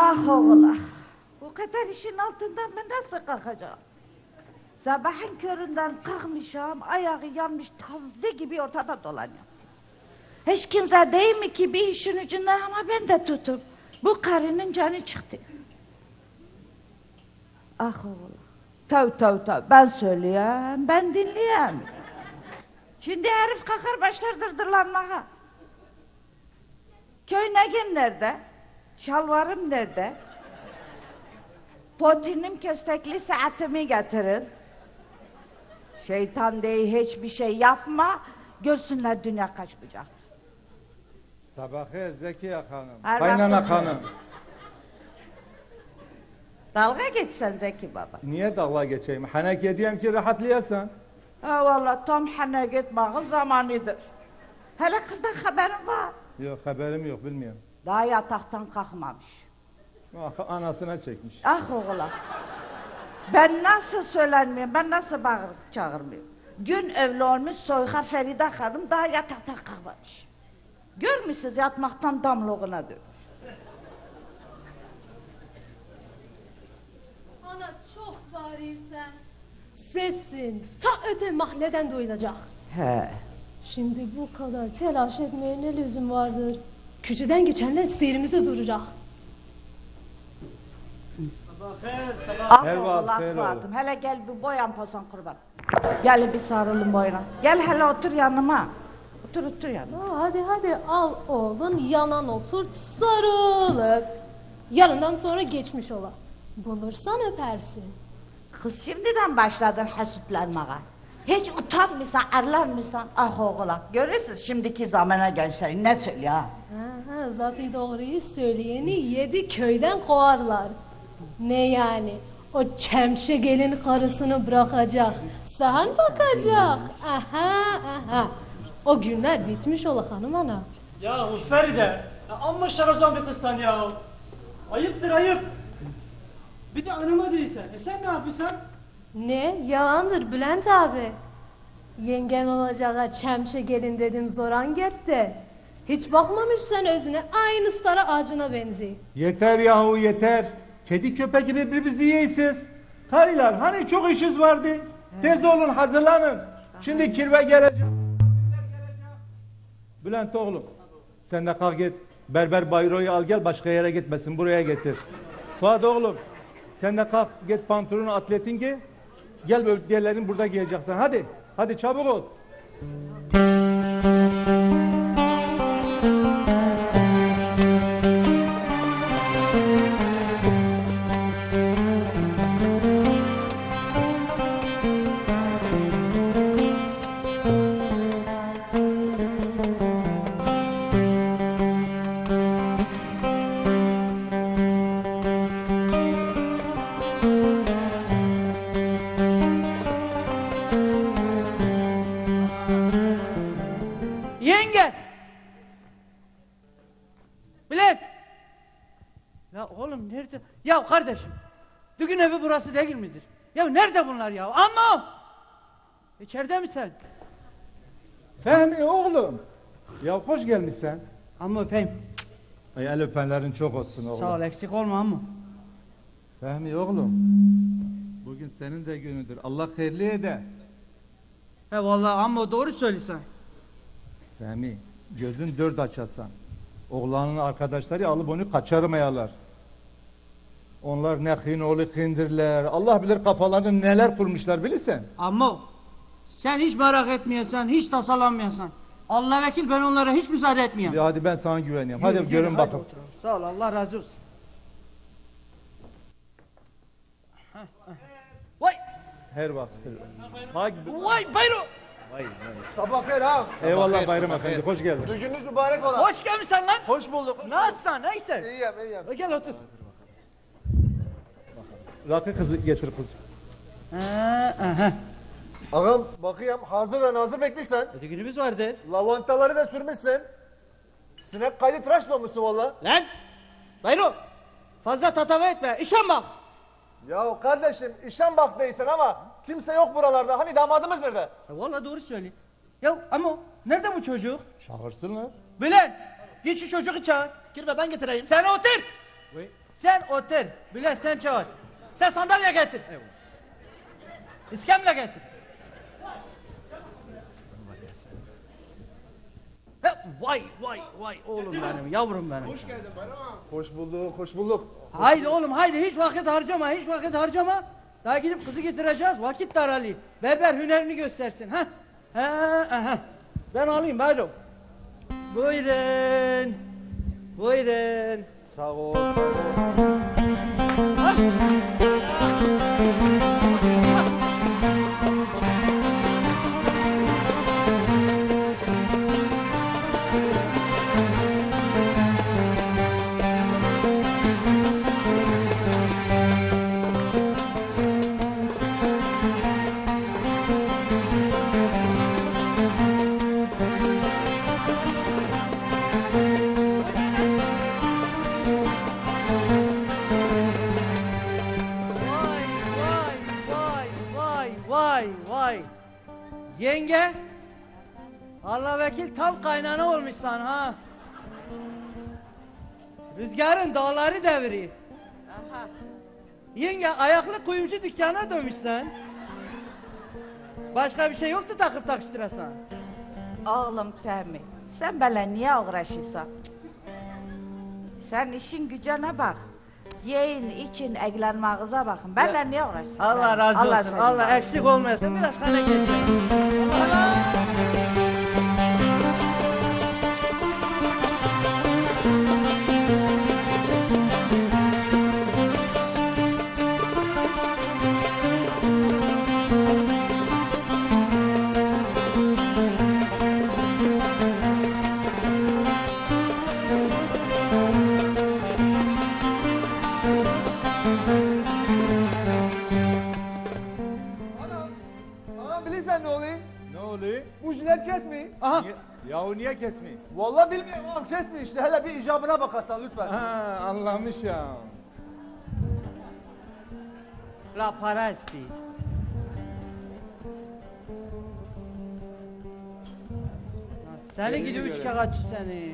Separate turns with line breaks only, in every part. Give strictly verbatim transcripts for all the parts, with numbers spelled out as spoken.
Ah oğul ah. Bu kadar işin altından ben nasıl kalkacağım? Sabahın köründen kalkmışım, ayağı yanmış taze gibi ortada dolanıyor. Hiç kimse değil mi ki bir işin ucundan ama ben de tutup bu karının canı çıktı. Ah oğul. Tav tav tav ben söyleyeyim, ben dinleyeyim. Şimdi herif kalkar başlar dırdırlanmaya. Köy negim nerede? Şalvarım nerede? Potinim köstekli saatimi getirin. Şeytan değil hiçbir şey yapma, görsünler dünya kaç bucak.
Sabahı Zekiye Hanım,
Her
kaynana
vakit-
hanım.
Dalga geçsen Zeki baba.
Niye dalga geçeyim? Haneke diyeyim ki rahatlayasın.
Ha vallahi tam hane gitmeğin zamanıdır. Hele kızdan haberin var.
Yok haberim yok bilmiyorum.
Daha yataktan kalkmamış.
Ah, anasına çekmiş.
Ah oğlan. Ben nasıl söylenmeyeyim, ben nasıl bağırıp çağırmayayım? Gün evli olmuş Soyha Feride Hanım daha yataktan kalkmamış. Görmüşsünüz yatmaktan damlığına dönmüş.
Ana çok barisen. Sesin ta öte mahalleden duyulacak.
He.
Şimdi bu kadar telaş etmeye ne lüzum vardır? Küçüden geçenler seyrimize duracak.
Ah
Her
oğlan
vakit, her
Fuat'ım, hele gel bir boyan posan kurban. Gel bir sarılın boyuna. Gel hele otur yanıma. Otur otur yanıma.
Aa, hadi hadi al oğlun yanan oturt sarılıp. Yarından sonra geçmiş ola. Bulursan öpersin.
Kız şimdiden başladın hasutlanmaya. Hiç utanmıyorsan, arlanmıyorsan. Ah oğlan, görürsünüz şimdiki zamana gençler ne söylüyor ha?
Ha, ha, zaten doğruyu söyleyeni yedi köyden kovarlar. Ne yani? O çemşe gelin karısını bırakacak. Sahan bakacak. Aha aha. O günler bitmiş ola hanım ana.
Yahu Feride, ya amma şarazan bir kızsan ya. Ayıptır ayıp. Bir de anıma değilsen. E sen ne yapıyorsun?
Ne? Yalandır Bülent abi. Yengen olacağa çemşe gelin dedim zoran gitti. Hiç bakmamış sen özüne, aynı stara ağacına benziyor.
Yeter yahu yeter. Kedi köpek gibi birbirinizi yiyorsunuz. Karılar hani çok işiniz vardı. Tez olun hazırlanın. Şimdi kirve gelecek. Bülent oğlum. Sen de kalk git. Berber Bayro'yu al gel başka yere gitmesin. Buraya getir. Fuat oğlum. Sen de kalk git pantolonu atletin giy. Gel böyle diğerlerini burada giyeceksin. Hadi. Hadi çabuk ol.
Yenge! Bülent! Ya oğlum nerede? Ya kardeşim, düğün evi burası değil midir? Ya nerede bunlar ya? Amma! İçeride misin?
Fehmi oğlum. Ya hoş gelmişsin.
Amma öpeyim.
Ay, el öpenlerin çok olsun oğlum.
Sağ ol, eksik olma amma.
Fehmi oğlum. Bugün senin de günüdür. Allah hayırlı eder.
He vallahi amma doğru söylesen.
Fehmi gözün dört açasan. Oğlanın arkadaşları alıp onu kaçırmayalar. Onlar ne hin oğlu hindirler. Allah bilir kafalarını neler kurmuşlar bilirsen.
Amma sen hiç merak etmiyorsan, hiç tasalanmıyorsan. Allah vekil ben onlara hiç müsaade etmiyorum.
Hadi ben sana güveniyorum. Hadi
Yürü,
görün
yürü,
bakın.
hadi oturalım. Sağ ol, Allah razı olsun. Vay!
Her vakit. Hadi.
Vay bayro!
Sabah hayır ha.
Eyvallah Bayram Efendi. Hoş geldin.
Düğününüz mübarek ola.
Hoş gelmişsin lan!
Hoş bulduk.
Nasılsın, neyse?
İyiyim iyiyim.
E, Gel otur.
Rakı kızı getir kızım.
Ha, aha.
Ağam bakayım hazır ve nazır bekliysen.
Öte günümüz vardır.
Lavantaları da sürmüşsün. Sinek kaydı tıraş olmuşsun valla.
Lan! Bayro! Fazla tatava etme, işen bak!
Ya kardeşim işten bak değilsin ama kimse yok buralarda. Hani damadımız nerede?
Ya vallahi doğru söyle. Ya ama nerede bu çocuk?
Çağırsınlar.
Bülent! Git şu çocuğu çağır.
Kirve ben getireyim.
Sen otur! Sen otur. Bile sen çağır. Sen sandalye getir. İskemle getir. He, vay vay vay oğlum benim, yavrum benim.
Hoş geldin Bayram ağam. Hoş bulduk, hoş bulduk.
Haydi oğlum haydi, hiç vakit harcama, hiç vakit harcama. Daha gidip kızı getireceğiz, vakit daralıyor. Berber hünerini göstersin. Ha? Ha, aha. Ben alayım bayram. Buyurun. Buyurun.
Sağ ol, sağ ol.
Ha? Vay vay vay vay vay vay. Yenge. Allah vekil tam kaynana olmuşsan ha. Rüzgarın dağları deviriyor. Yenge ayaklı kuyumcu dükkana dönmüşsen. Başka bir şey yoktu takıp takıştırasan.
Oğlum Fehmi, sen böyle niye uğraşıyorsun? Sen işin gücüne bak. Yiyin, için, eğlenmenize bakın. Benle niye uğraşıyorsun?
Allah razı olsun.
seni
Allah
razı
eksik olmasın. Biraz hale gel. Allah.
Anam, ağam bilirsen ne oluyor?
Ne oluyor?
Bu jilet kesmiyor.
Aha.
Niye, yahu niye kesmiyor?
Vallahi bilmiyorum ağam kesmiyor işte. Hele bir icabına bakarsan lütfen.
Ha, anlamış ya.
La para istiyor. Seni
Yerini
gidi üç
göre.
kağıtçı seni.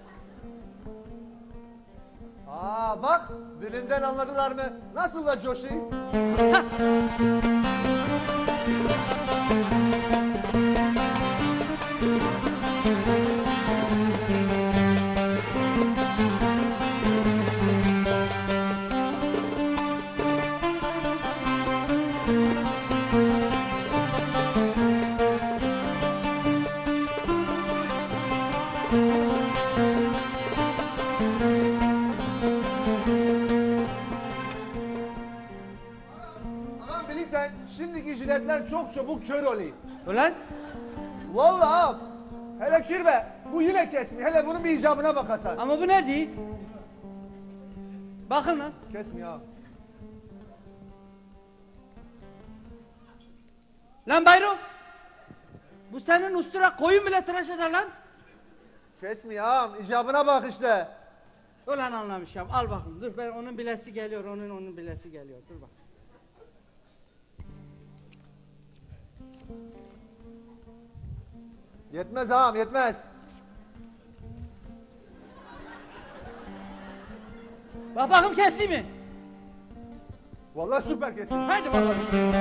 Aa bak, dilinden anladılar mı? Nasıl da coşuyor? Ağam bilirsen şimdiki jiletler çok çabuk kör oluyor.
Ulan
Vallahi ağam. Hele kirve, bu yine kesmiyor. Hele bunun bir icabına bakarsan.
ama bu ne değil? Bakın lan.
Kesmiyor ağam.
Lan Bayro. Bu senin ustura koyun bile tıraş eder lan.
Kesmiyor ağam, icabına bak işte.
Ulan anlamışım. Al bakın. Dur ben onun bilesi geliyor. Onun onun bilesi geliyor. Dur bak.
Yetmez ağam, yetmez.
Bak bakım kesti mi?
Vallahi süper kesiyor.
Haydi bakalım.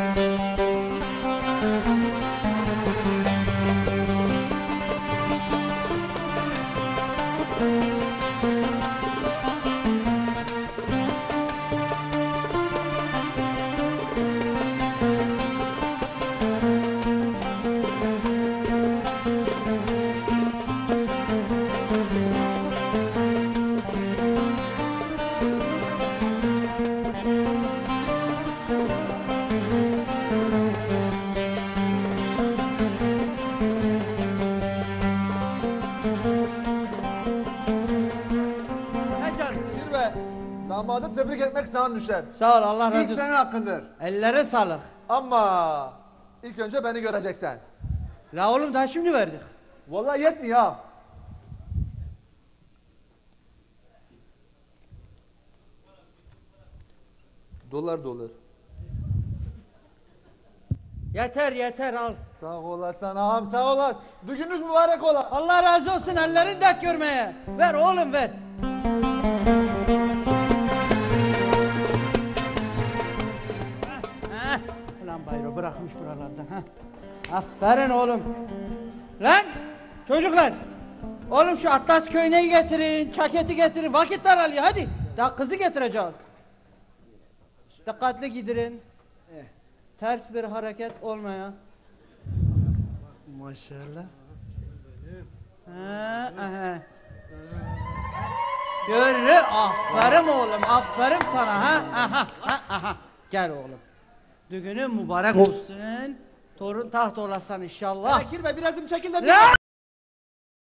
Ne canım?
Kirve, damadı tebrik etmek sana düşer.
Sağ ol Allah razı
İlk
olsun.
senin hakkındır.
Ellere sağlık.
Ama ilk önce beni göreceksen.
La oğlum daha şimdi verdik.
Vallahi yetmiyor ha. Dolar dolar.
Yeter yeter al.
Sağ olasın ağam sağ olasın. Düğününüz mübarek ola.
Allah razı olsun ellerin dert görmeye. Ver oğlum ver. bırakmış buralarda. Ha. Aferin oğlum. Lan çocuklar. Oğlum şu Atlas köyneyi getirin, çaketi getirin. Vakit daralıyor hadi. Daha kızı getireceğiz. Dikkatli gidirin. Ters bir hareket olmaya.
Maşallah.
Ha, aha. Görü, aferin oğlum, aferin sana ha. Aha, ha, aha. Gel oğlum. Düğünün mübarek olsun. Torun taht olasın inşallah.
Kirve birazım çekil de.
Lan!